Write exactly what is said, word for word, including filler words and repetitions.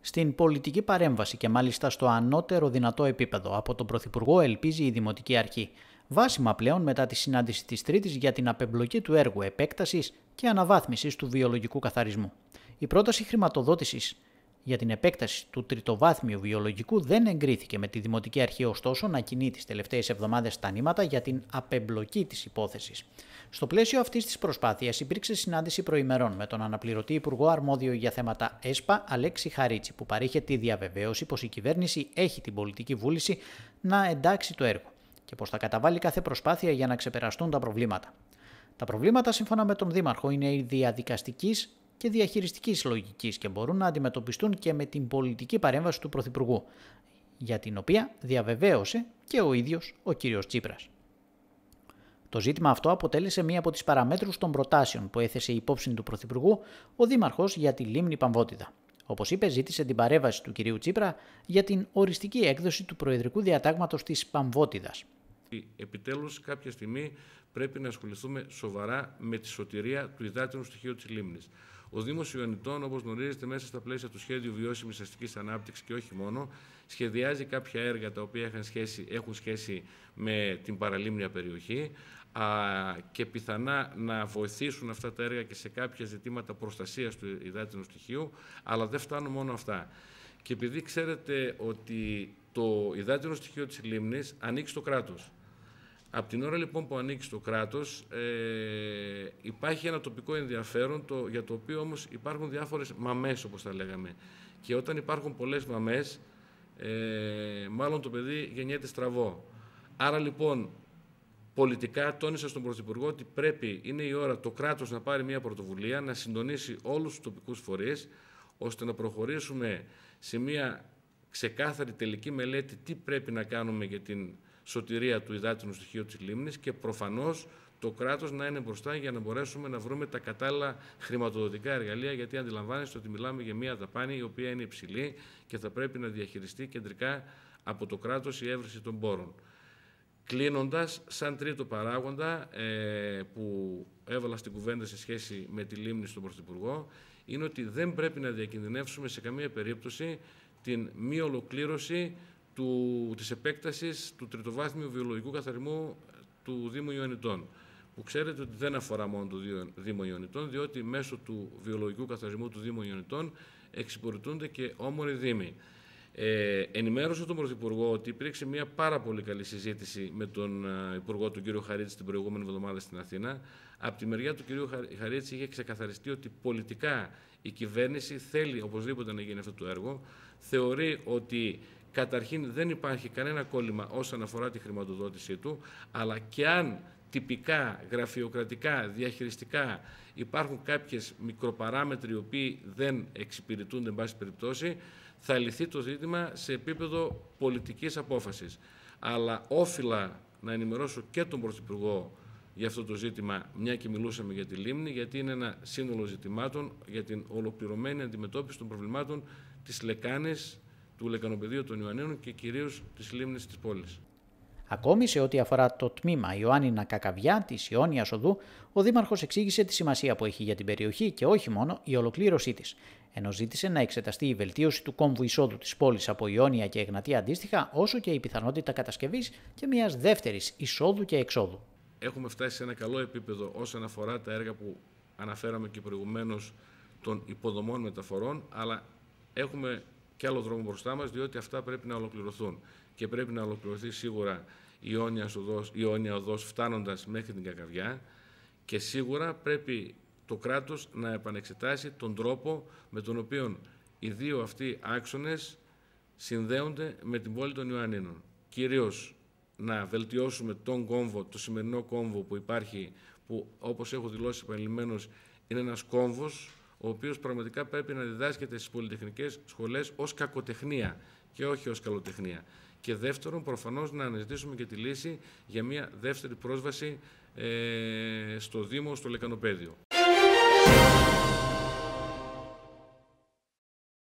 Στην πολιτική παρέμβαση και μάλιστα στο ανώτερο δυνατό επίπεδο από τον Πρωθυπουργό ελπίζει η Δημοτική Αρχή. Βάσιμα πλέον μετά τη συνάντηση της Τρίτης για την απεμπλοκή του έργου επέκτασης και αναβάθμισης του βιολογικού καθαρισμού. Η πρόταση χρηματοδότησης για την επέκταση του τριτοβάθμιου βιολογικού δεν εγκρίθηκε, με τη Δημοτική Αρχή ωστόσο να κινεί τις τελευταίες εβδομάδες τα νήματα για την απεμπλοκή της υπόθεσης. Στο πλαίσιο αυτής της προσπάθειας υπήρξε συνάντηση προημερών με τον αναπληρωτή Υπουργό Αρμόδιο για θέματα ΕΣΠΑ Αλέξη Χαρίτση, που παρήχε τη διαβεβαίωση πως η κυβέρνηση έχει την πολιτική βούληση να εντάξει το έργο και πως θα καταβάλει κάθε προσπάθεια για να ξεπεραστούν τα προβλήματα. Τα προβλήματα, σύμφωνα με τον Δήμαρχο, είναι η διαδικαστικής και διαχειριστικής λογικής και μπορούν να αντιμετωπιστούν και με την πολιτική παρέμβαση του Πρωθυπουργού, για την οποία διαβεβαίωσε και ο ίδιος ο κύριος Τσίπρας. Το ζήτημα αυτό αποτέλεσε μία από τις παραμέτρους των προτάσεων που έθεσε υπόψη του Πρωθυπουργού ο Δήμαρχος για τη λίμνη Παμβότιδα. Όπως είπε, ζήτησε την παρέμβαση του κυρίου Τσίπρα για την οριστική έκδοση του Προεδρικού Διατάγματος της Παμβότιδας. Επιτέλους, κάποια στιγμή πρέπει να ασχοληθούμε σοβαρά με τη σωτηρία του υδάτινου στοιχείου της λίμνης. Ο Δήμος Ιωαννητών, όπως γνωρίζετε, μέσα στα πλαίσια του Σχέδιου Βιώσιμης Αστικής Ανάπτυξης και όχι μόνο, σχεδιάζει κάποια έργα τα οποία έχουν σχέση, έχουν σχέση με την παραλίμνια περιοχή α, και πιθανά να βοηθήσουν αυτά τα έργα και σε κάποια ζητήματα προστασίας του υδάτινου στοιχείου, αλλά δεν φτάνουν μόνο αυτά. Και επειδή ξέρετε ότι το υδάτινο στοιχείο της λίμνης ανήκει στο κράτος. Από την ώρα λοιπόν που ανήκει στο κράτος ε, υπάρχει ένα τοπικό ενδιαφέρον, το, για το οποίο όμως υπάρχουν διάφορες μαμές, όπως τα λέγαμε. Και όταν υπάρχουν πολλές μαμές, ε, μάλλον το παιδί γεννιέται στραβό. Άρα λοιπόν πολιτικά τόνισα στον Πρωθυπουργό ότι πρέπει, είναι η ώρα το κράτος να πάρει μια πρωτοβουλία, να συντονίσει όλους τους τοπικούς φορείς, ώστε να προχωρήσουμε σε μια ξεκάθαρη τελική μελέτη τι πρέπει να κάνουμε για την σωτηρία του υδάτινου στοιχείου της λίμνης και προφανώς το κράτος να είναι μπροστά για να μπορέσουμε να βρούμε τα κατάλληλα χρηματοδοτικά εργαλεία, γιατί αντιλαμβάνεστε ότι μιλάμε για μια δαπάνη η οποία είναι υψηλή και θα πρέπει να διαχειριστεί κεντρικά από το κράτος η έβρεση των πόρων. Κλείνοντας, σαν τρίτο παράγοντα ε, που έβαλα στην κουβέντα σε σχέση με τη λίμνη στον Πρωθυπουργό, είναι ότι δεν πρέπει να διακινδυνεύσουμε σε καμία περίπτωση την μη ολοκλήρωση του, της επέκτασης του τριτοβάθμιου βιολογικού καθαρισμού του Δήμου Ιωαννητών, που ξέρετε ότι δεν αφορά μόνο το Δήμο Ιωαννητών, διότι μέσω του βιολογικού καθαρισμού του Δήμου Ιωαννητών εξυπηρετούνται και όμοροι δήμοι. Ε, ενημέρωσα τον Πρωθυπουργό ότι υπήρξε μια πάρα πολύ καλή συζήτηση με τον uh, Υπουργό, τον κύριο Χαρίτση, την προηγούμενη εβδομάδα στην Αθήνα. Από τη μεριά του κυρίου Χαρίτση είχε ξεκαθαριστεί ότι πολιτικά η κυβέρνηση θέλει οπωσδήποτε να γίνει αυτό το έργο. Θεωρεί ότι καταρχήν δεν υπάρχει κανένα κόλλημα όσον αφορά τη χρηματοδότησή του, αλλά και αν τυπικά, γραφειοκρατικά, διαχειριστικά υπάρχουν κάποιες μικροπαράμετροι οι οποίοι δεν εξυπηρετούνται εν πάση περιπτώσει, θα λυθεί το ζήτημα σε επίπεδο πολιτικής απόφασης. Αλλά όφιλα να ενημερώσω και τον Πρωθυπουργό για αυτό το ζήτημα, μια και μιλούσαμε για τη λίμνη, γιατί είναι ένα σύνολο ζητημάτων για την ολοκληρωμένη αντιμετώπιση των προβλημάτων της λεκάνης, του λεκανοπεδίου των Ιωαννίνων και κυρίως της λίμνης της πόλης. Ακόμη σε ό,τι αφορά το τμήμα Ιωάννινα Κακαβιά της Ιόνιας Οδού, ο Δήμαρχος εξήγησε τη σημασία που έχει για την περιοχή και όχι μόνο η ολοκλήρωσή της, ενώ ζήτησε να εξεταστεί η βελτίωση του κόμβου εισόδου της πόλης από Ιόνια και Εγνατία αντίστοιχα, όσο και η πιθανότητα κατασκευής και μιας δεύτερης εισόδου και εξόδου. Έχουμε φτάσει σε ένα καλό επίπεδο όσον αφορά τα έργα που αναφέραμε και προηγουμένως των υποδομών μεταφορών, αλλά έχουμε και άλλο δρόμο μπροστά μας, διότι αυτά πρέπει να ολοκληρωθούν. Και πρέπει να ολοκληρωθεί σίγουρα η Ιόνια Οδός, η Ιόνια Οδός φτάνοντας μέχρι την Κακαβιά και σίγουρα πρέπει το κράτος να επανεξετάσει τον τρόπο με τον οποίο οι δύο αυτοί άξονες συνδέονται με την πόλη των Ιωαννίνων. Κυρίως να βελτιώσουμε τον κόμβο, το σημερινό κόμβο που υπάρχει, που όπως έχω δηλώσει επανειλημμένως είναι ένας κόμβος ο οποίος πραγματικά πρέπει να διδάσκεται στις πολυτεχνικές σχολές ως κακοτεχνία και όχι ως καλοτεχνία. Και δεύτερον, προφανώς να αναζητήσουμε και τη λύση για μια δεύτερη πρόσβαση ε, στο Δήμο, στο λεκανοπέδιο.